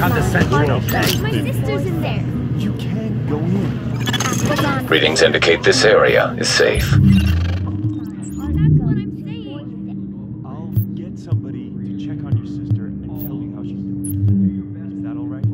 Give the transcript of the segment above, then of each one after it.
condescension, okay? My sister's in there. You can't go in. Readings indicate this area is safe. That's what I'm saying. I'll get somebody to check on your sister and tell you how she's doing. Is that all right?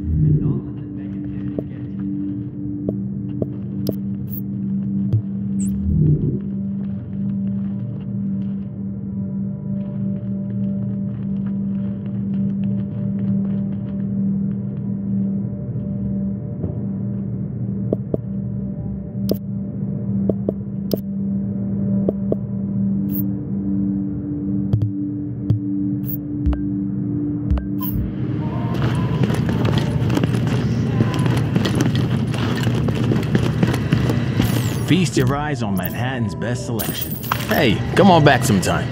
Feast your eyes on Manhattan's best selection. Hey, come on back sometime.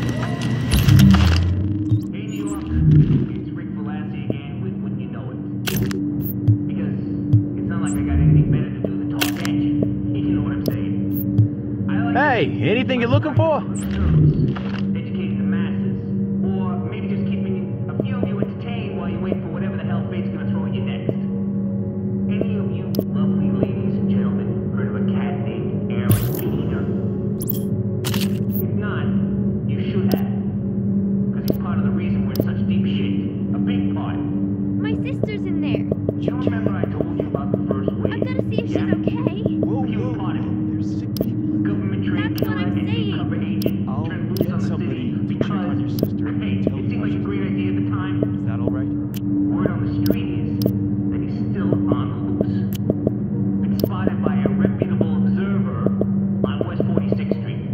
Hey, New York. It's Rick Velassi again with When You Know It. Because it's not like I got anything better to do than talk action. You know what I'm saying? I like Hey, anything you're looking for? educating the masses. Or maybe just keeping a few of you entertained while you wait for whatever the hell fate's gonna throw at you next. Any of you lovely ladies and gentlemen heard of a cat named Aaron Peter? If not, you should have. Because he's part of the reason we're in such deep shit. A big part. My sister's in there. You remember I told you about the first wave? I've got to see if she's Yeah? okay. Whoa, You were part of it. There's sick people in there. Government trained That's what killer I'm and saying. undercover agent I'll turned loose get on the somebody city to check because, on your sister and hey, tell it you seemed how like a she's great doing. idea at the time. Is that all right? Word on the street is that he's still on the loose. Been spotted by a reputable observer on West 46th Street.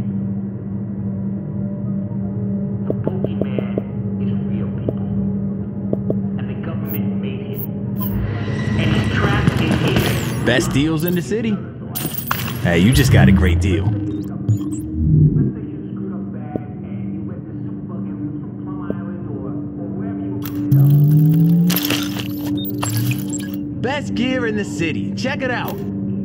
The bogeyman is real, people. And the government made him. And he's trapped in here. Best deals in the city. Hey, you just got a great deal. Let's say you screwed up bad and you went to Superbug Aliens from Plum Island or wherever you were cooking up. Best gear in the city. Check it out.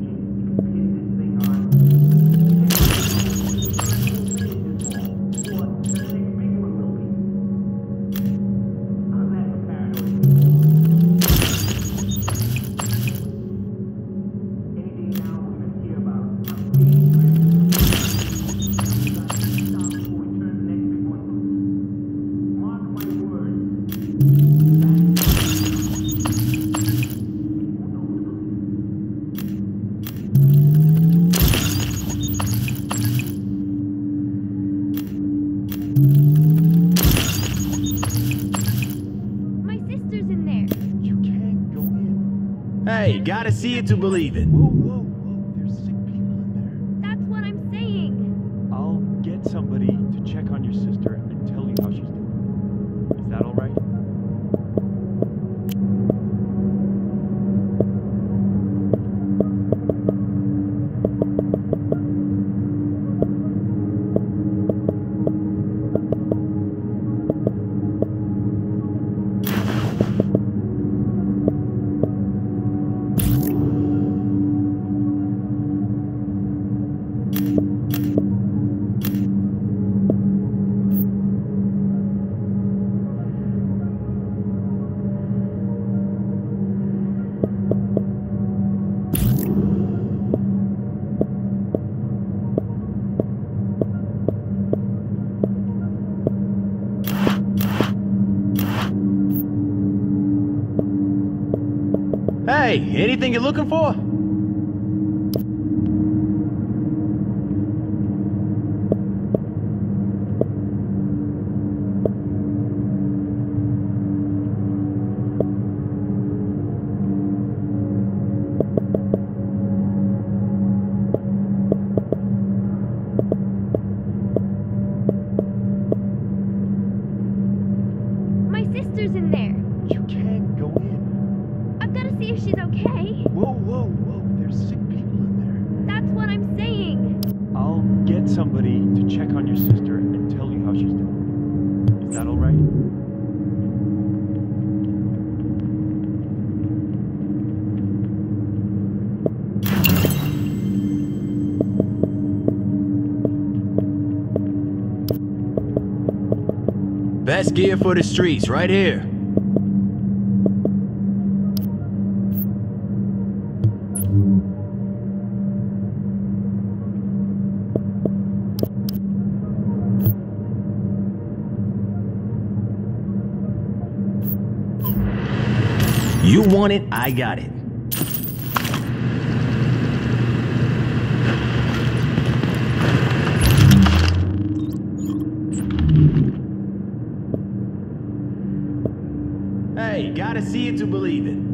My sister's in there. You can't go in. Hey, gotta see it to believe it. Whoa, whoa, whoa. There's sick people in That's what I'm saying. there. I'll get somebody to check on your sister and tell you how she's doing. Is that all right? Hey, anything you're looking for? My sister's in there. You can't go in. I've got to see if she's okay. Whoa, whoa, whoa. There's sick people in That's what I'm saying. there. I'll get somebody to check on your sister and tell you how she's doing. Is that all right? Best gear for the streets, right here. You want it, I got it. Hey, gotta see it to believe it.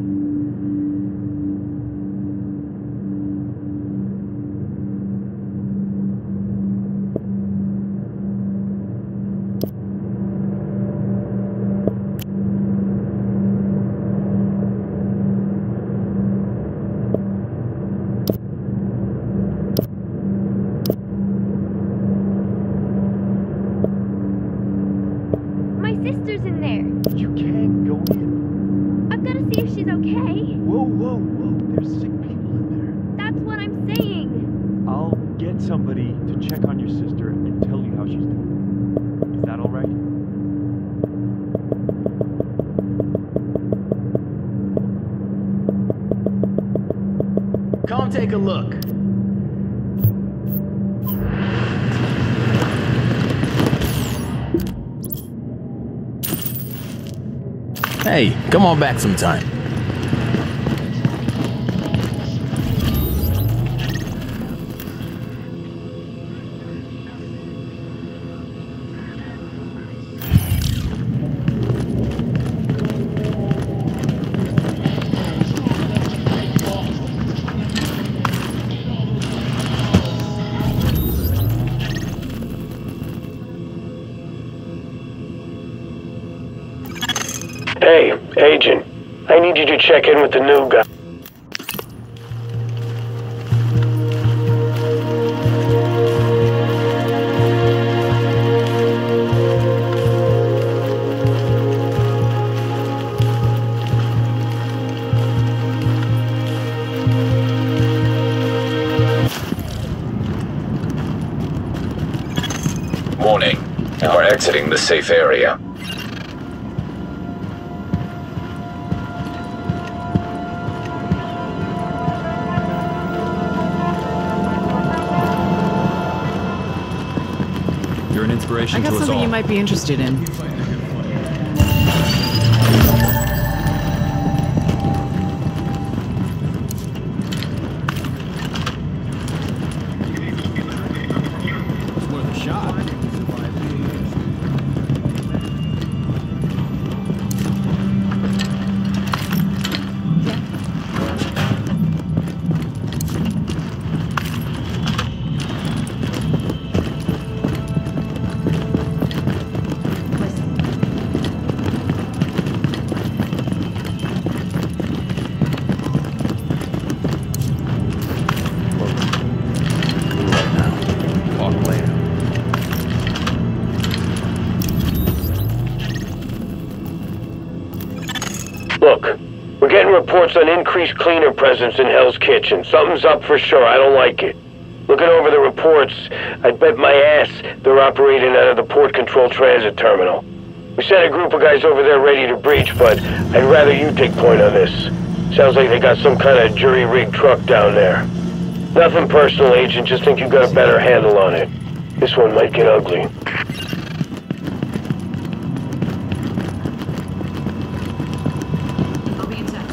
My sister's in there. You can't go in. I've got to see if she's okay. Whoa, whoa, whoa. There's sick people in That's what I'm saying. there. I'll get somebody to check on your sister and tell you how she's doing. Is that all right? Come take a look. Hey, come on back sometime. Hey, Agent. I need you to check in with the new guy. Warning. You are exiting the safe area. You're an inspiration I got to us something all. you might be interested in. It's worth a shot. Right now. Talk later. Look, we're getting reports on increased cleaner presence in Hell's Kitchen. Something's up for sure. I don't like it. Looking over the reports, I'd bet my ass they're operating out of the Port Control Transit Terminal. We sent a group of guys over there ready to breach, but I'd rather you take point on this. Sounds like they got some kind of jury-rigged truck down there. Nothing personal, Agent. Just think you got a better handle on it. This one might get ugly. I'll be in touch.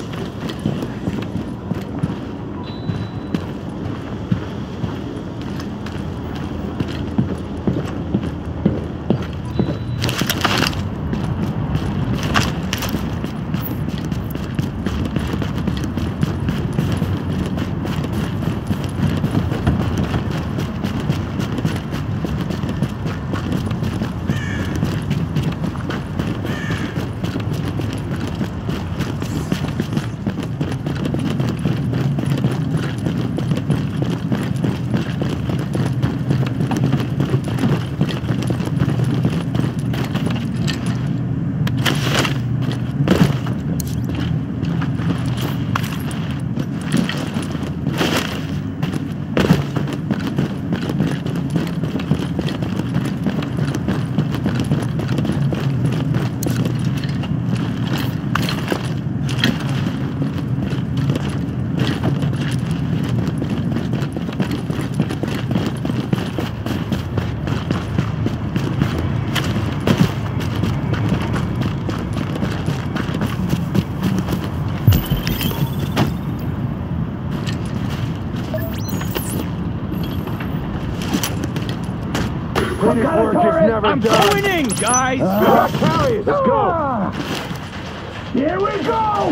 Finished work is never I'm done. going in, guys! Carry it. Let's go. Here we go!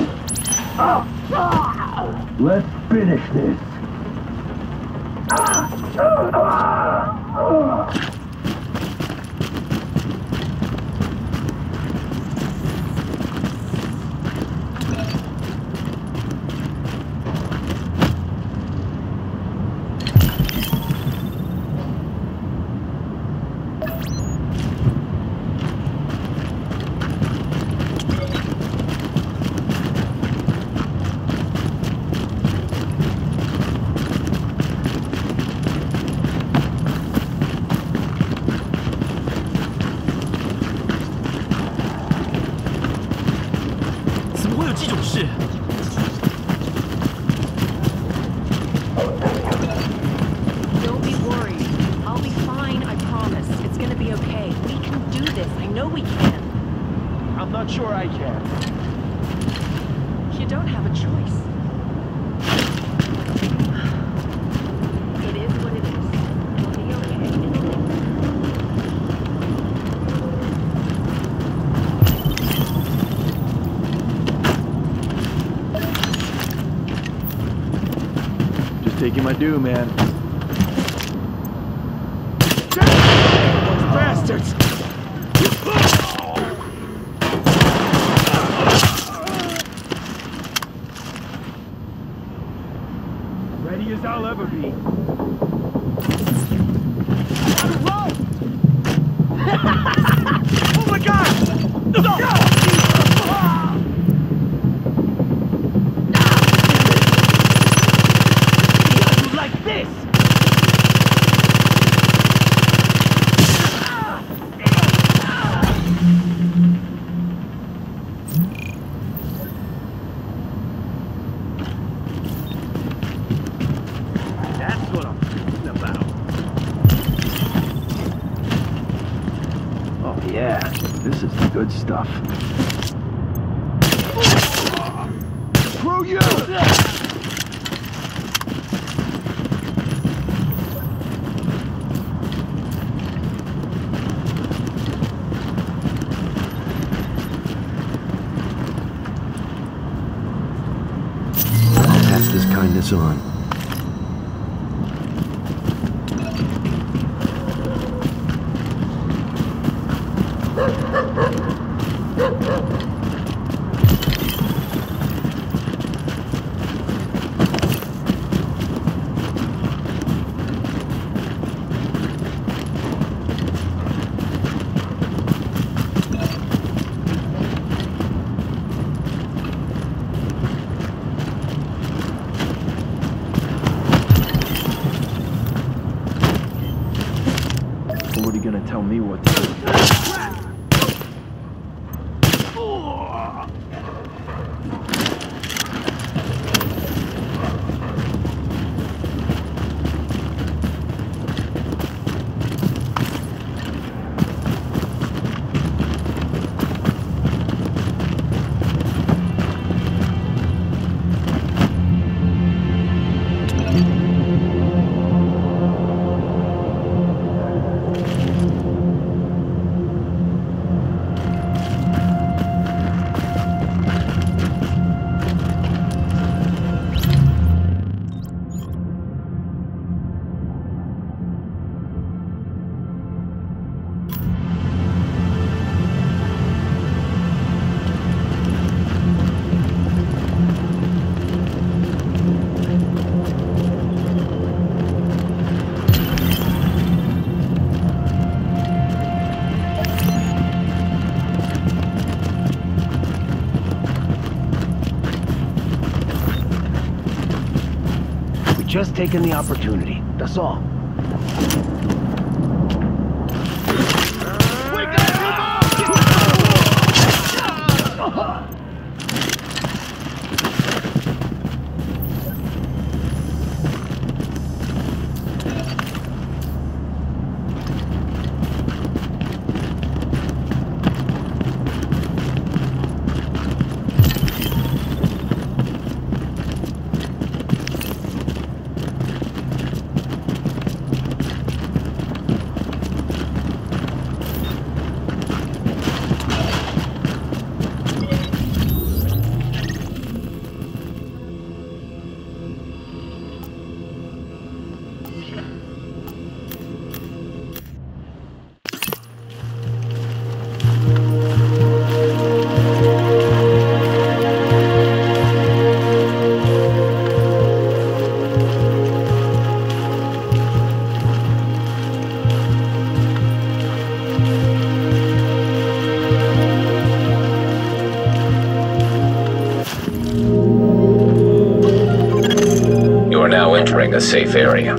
Let's finish this. Don't be worried. I'll be fine, I promise. It's gonna be okay. We can do this. I know we can. I'm not sure I can. You don't have a choice. It is what it is. It'll be okay. Just taking my due, man. Bastards! Ready as I'll ever be. Oh my God! Like this! That's what I'm talking about. Oh yeah, this is the good stuff. Screw you! Pass this kindness on. What are you gonna tell me what to do? Just taking the opportunity, that's all. a safe area.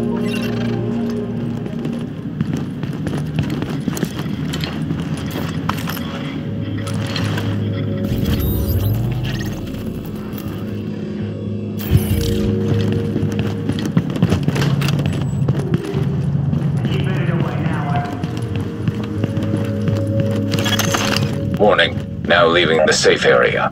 Warning, now leaving the safe area.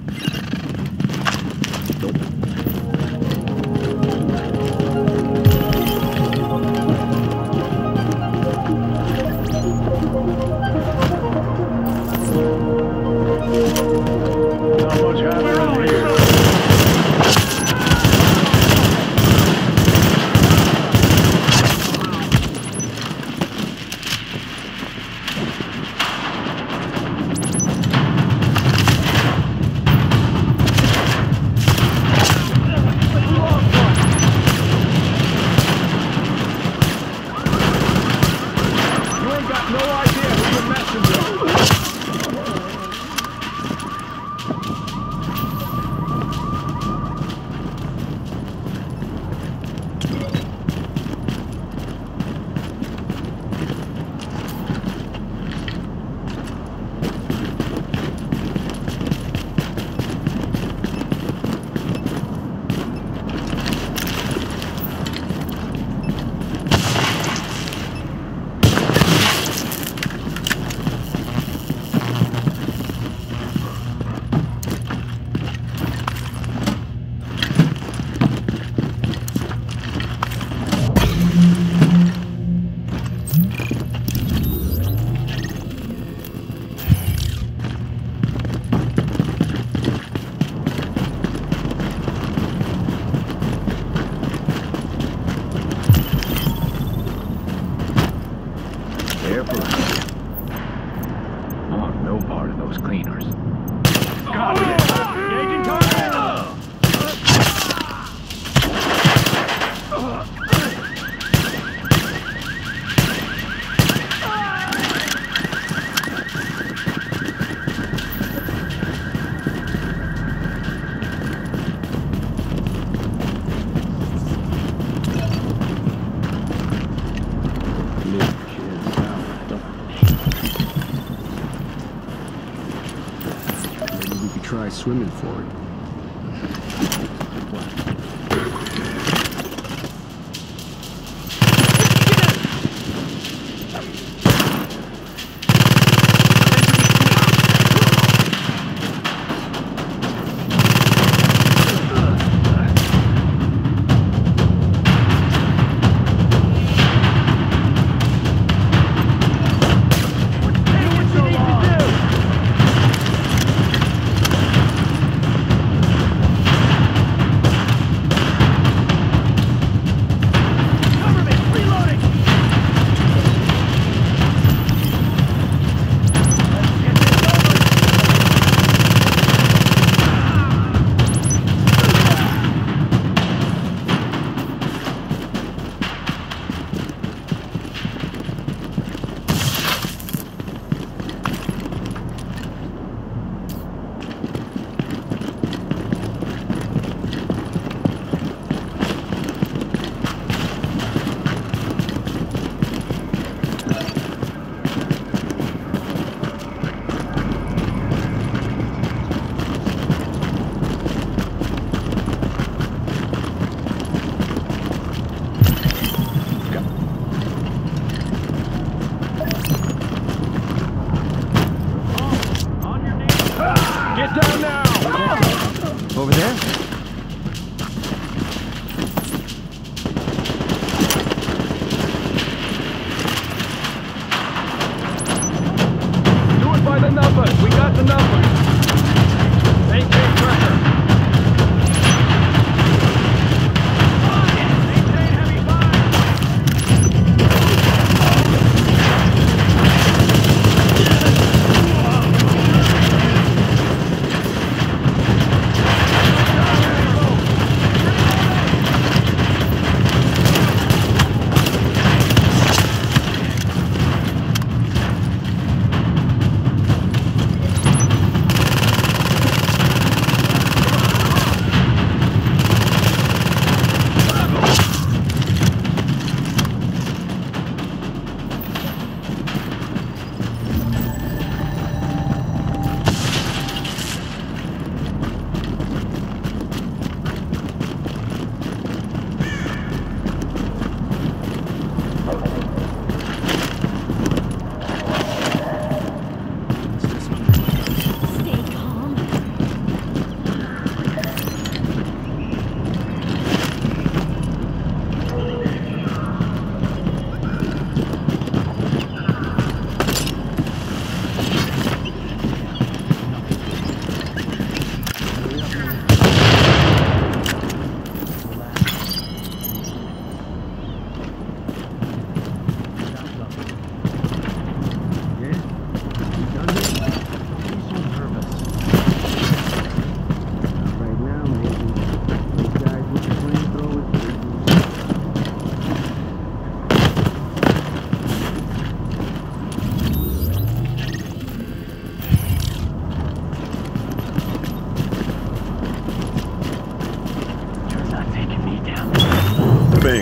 Try swimming for it.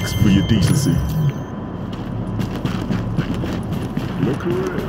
Thanks for your decency. Look around.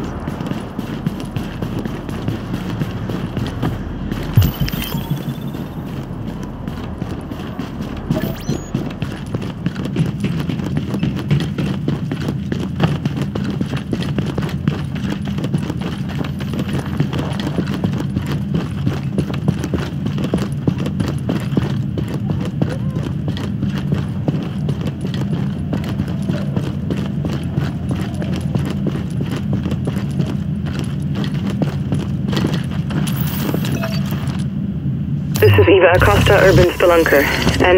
This is Eva Acosta, Urban Spelunker, and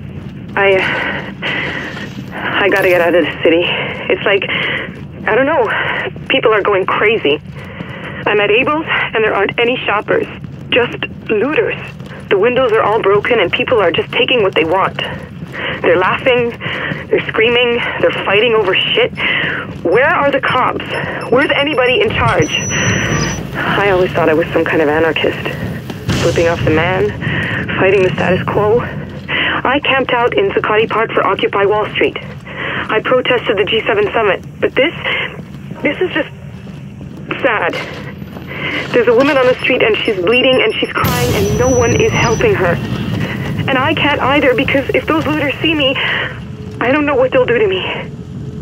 I gotta get out of the city. It's like, I don't know, people are going crazy. I'm at Abel's, and there aren't any shoppers, just looters. The windows are all broken, and people are just taking what they want. They're laughing, they're screaming, they're fighting over shit. Where are the cops? Where's anybody in charge? I always thought I was some kind of anarchist. Flipping off the man, fighting the status quo. I camped out in Zuccotti Park for Occupy Wall Street. I protested the G7 summit, but this is just sad. There's a woman on the street and she's bleeding and she's crying and no one is helping her. And I can't either because if those looters see me, I don't know what they'll do to me.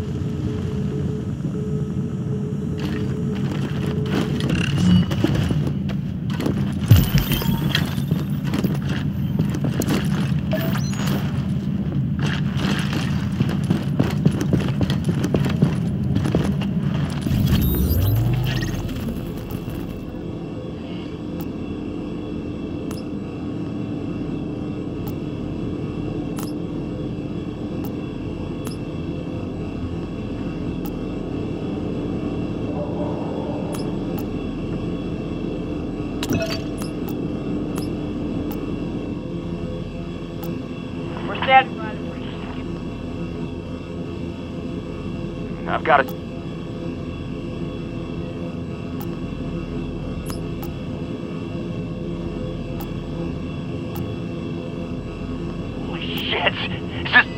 I've got it. Holy shit! Is this...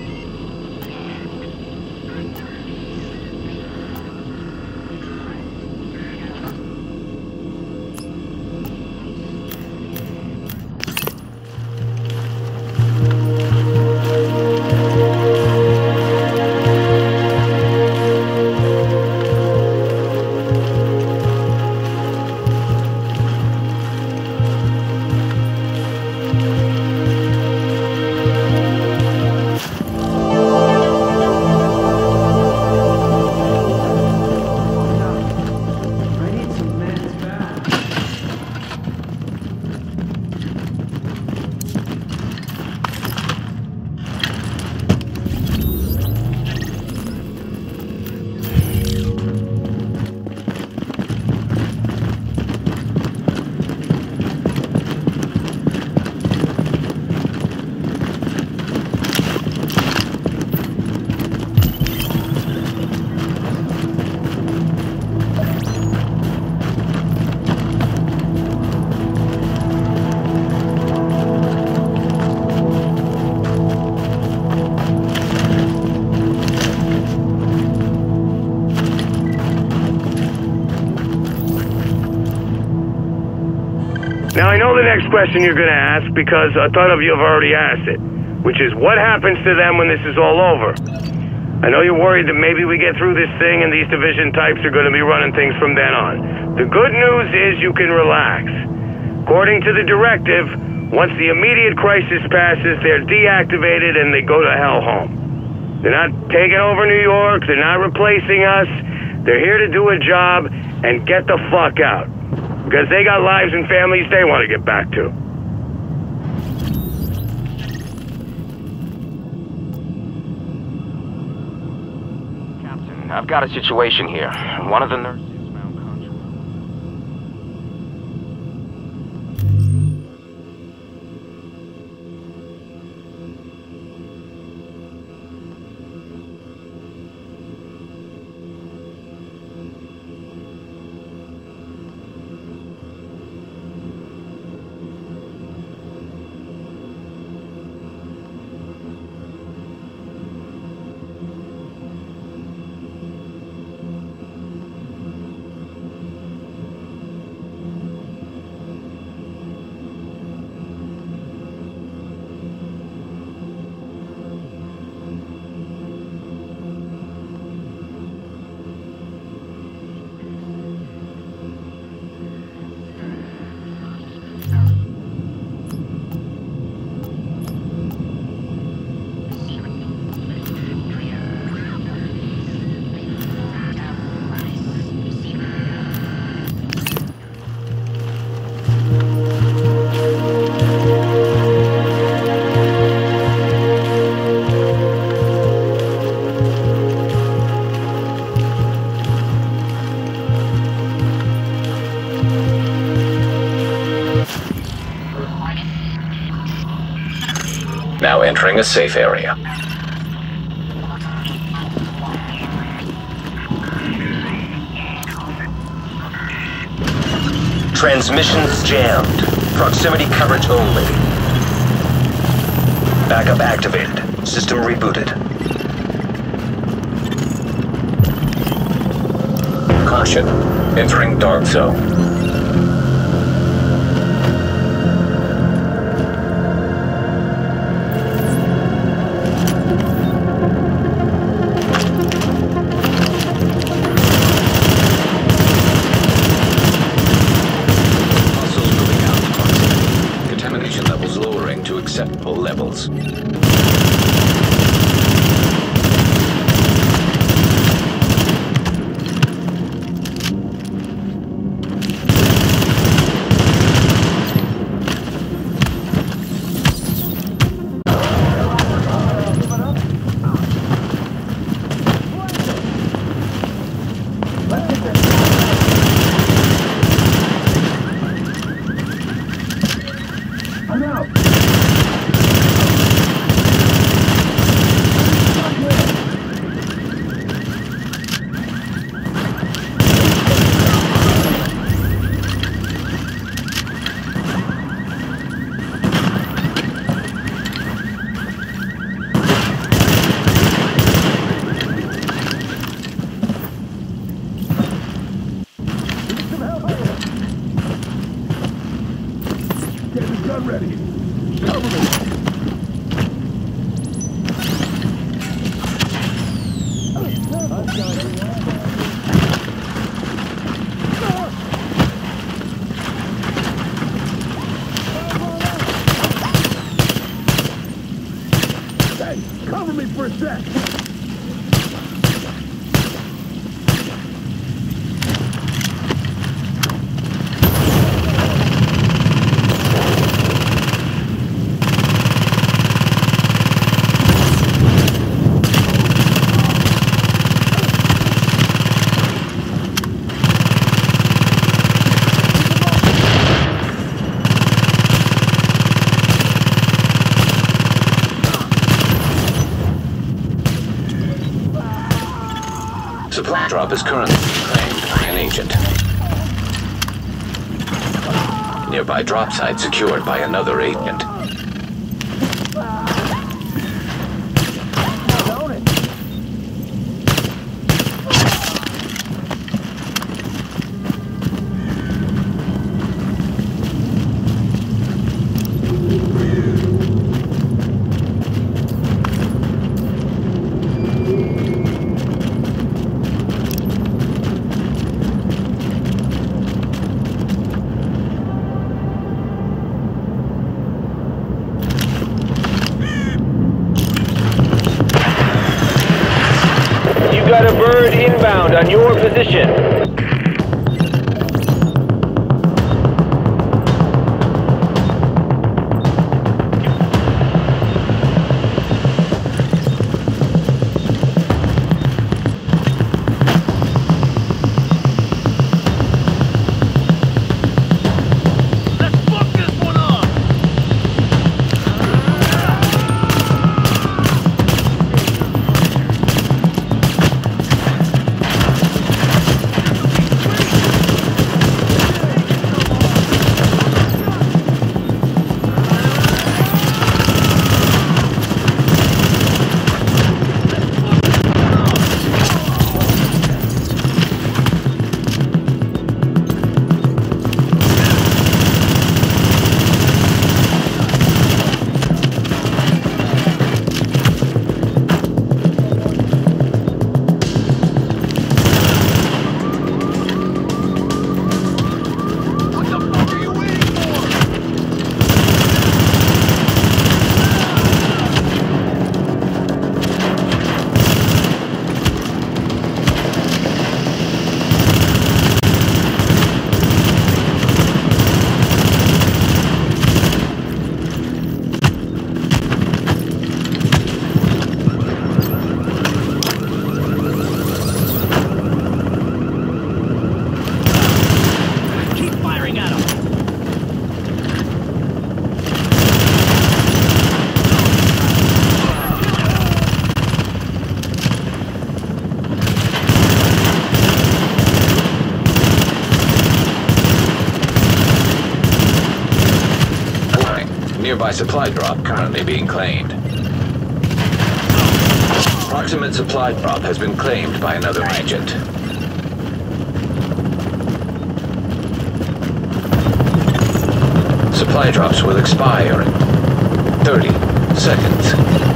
Now, I know the next question you're going to ask because a ton of you have already asked it, which is what happens to them when this is all over? I know you're worried that maybe we get through this thing and these division types are going to be running things from then on. The good news is you can relax. According to the directive, once the immediate crisis passes, they're deactivated and they go to hell home. They're not taking over New York, they're not replacing us, they're here to do a job and get the fuck out. Because they got lives and families they want to get back to. Captain, I've got a situation here. One of the nurses found contraband. Now entering a safe area. Transmissions jammed. Proximity coverage only. Backup activated. System rebooted. Caution. Entering dark zone. Acceptable levels. Cover me for a sec. Supply drop is currently claimed by an agent. Nearby drop site secured by another agent. Got a bird inbound on your position. Nearby supply drop currently being claimed. Proximate supply drop has been claimed by another agent. Supply drops will expire in 30 seconds.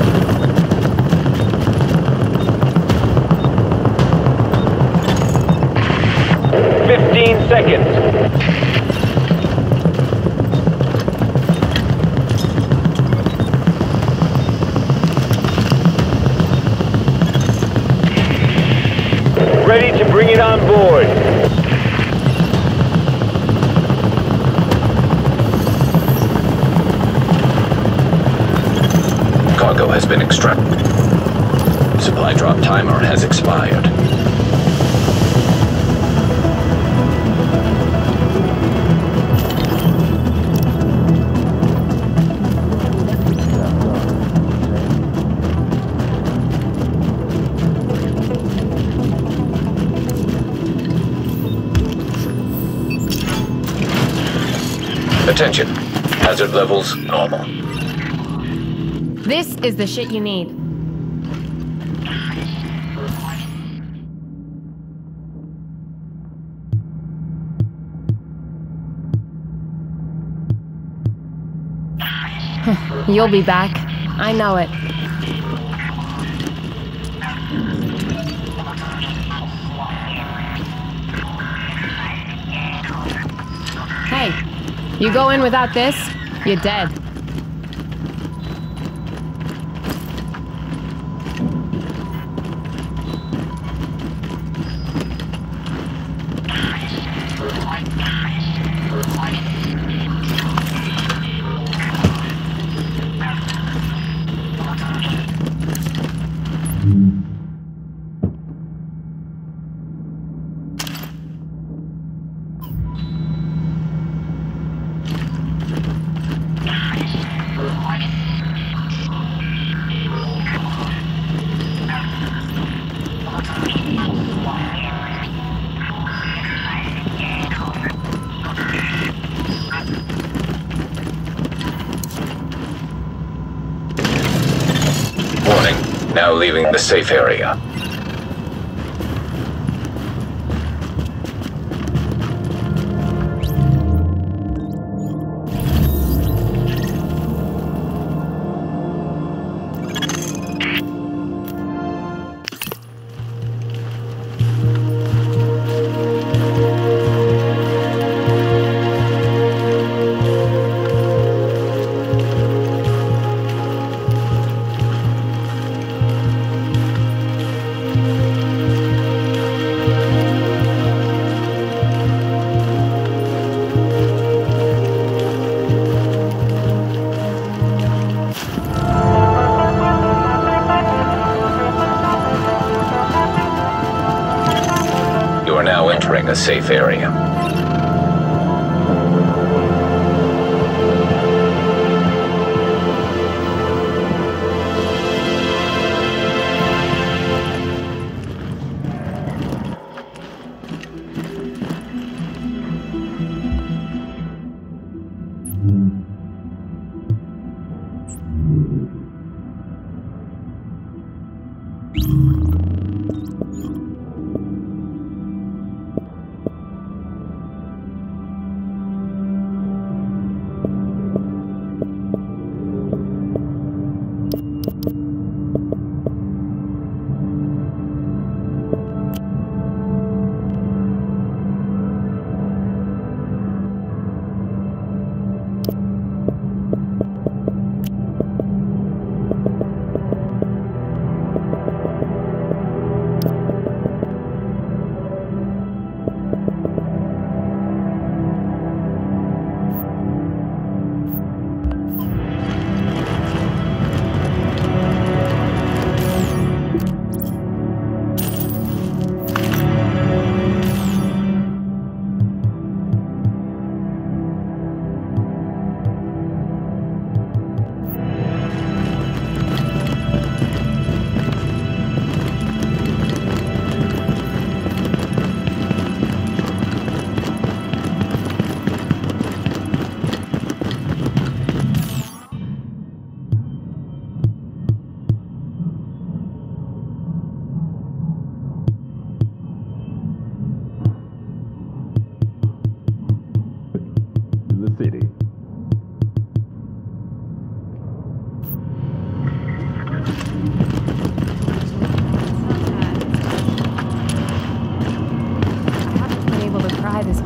Ready to bring it on board. Cargo has been extracted. Supply drop timer has expired. Attention. Hazard levels normal. This is the shit you need. You'll be back. I know it. Hey, you go in without this, you're dead. Warning. Now leaving the safe area. You are now entering a safe area.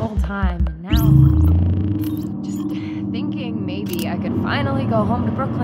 whole time, and now just thinking maybe I could finally go home to Brooklyn.